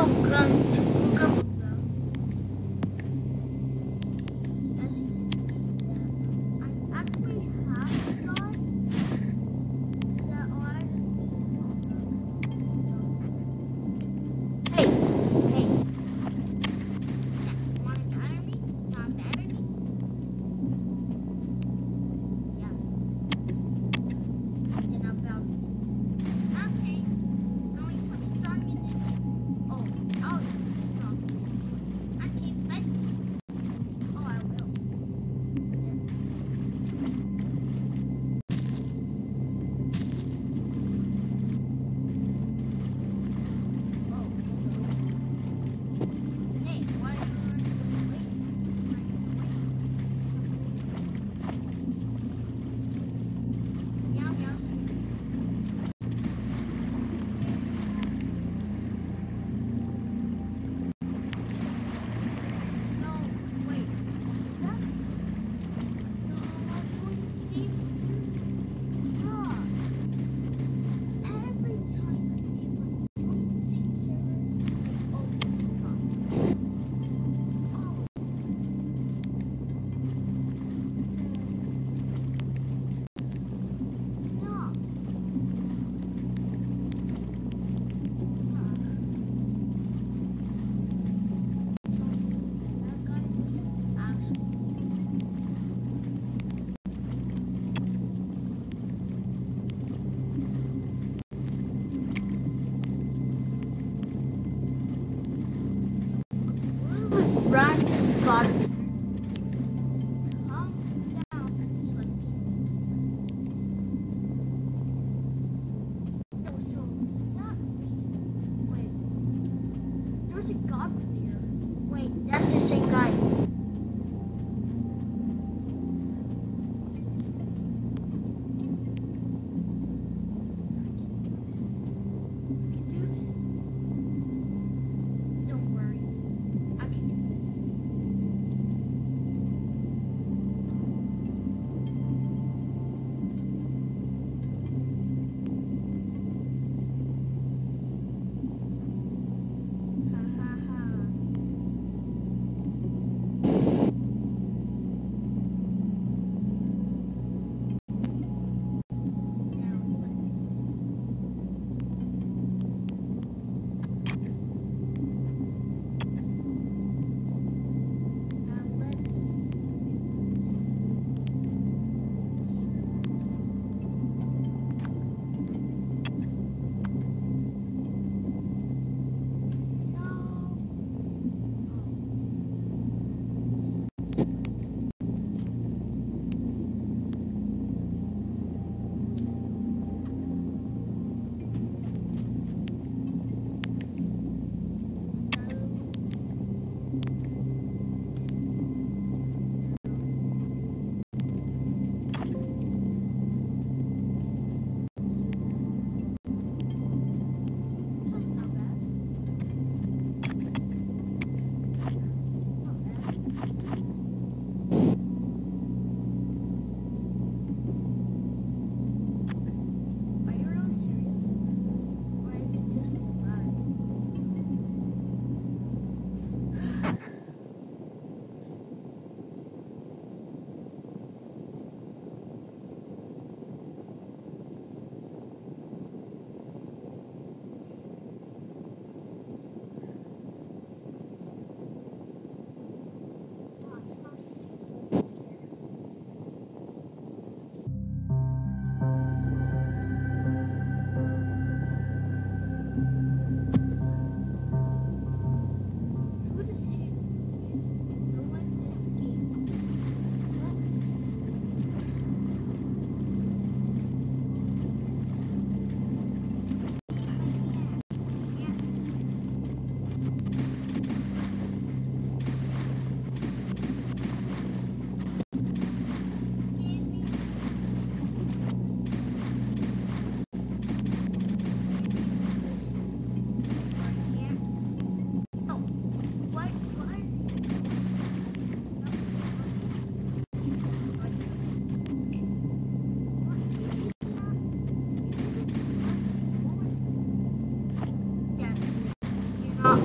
Welcome to Gabuga. As you can see, I actually have a gun. That I just need. Hey, hey. Yeah, want to batter me? Not batter me? Yeah. Then about. Okay. Now we some starting it. Oh, I'll stop. I keep it. Oh, I will. Oh, hey, why are you waiting? Meow, meow, sweet. No, wait. Is that? No, I'm going to save soon. Yeah. Every time I give up, I'm going to save server. Oh, this is fun. Oh. No. So, that guy was actually. Brandon got calm down and just like no, so is that wait, there's a goblin here. Wait, that's the same guy. I can do this. Don't worry. I can do this. Ha ha ha.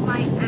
my